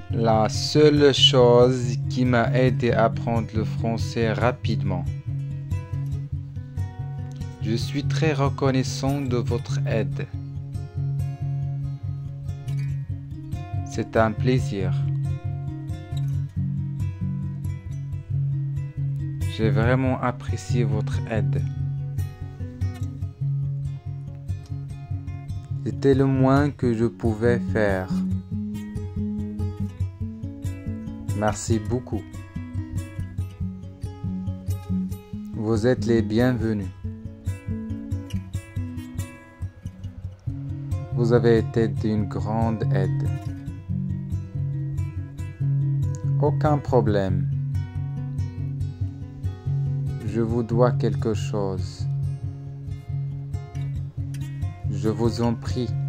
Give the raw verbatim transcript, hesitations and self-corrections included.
La seule chose qui m'a aidé à apprendre le français rapidement. Je suis très reconnaissant de votre aide. C'est un plaisir. J'ai vraiment apprécié votre aide. C'était le moins que je pouvais faire. Merci beaucoup. Vous êtes les bienvenus. Vous avez été d'une grande aide. Aucun problème. Je vous dois quelque chose. Je vous en prie.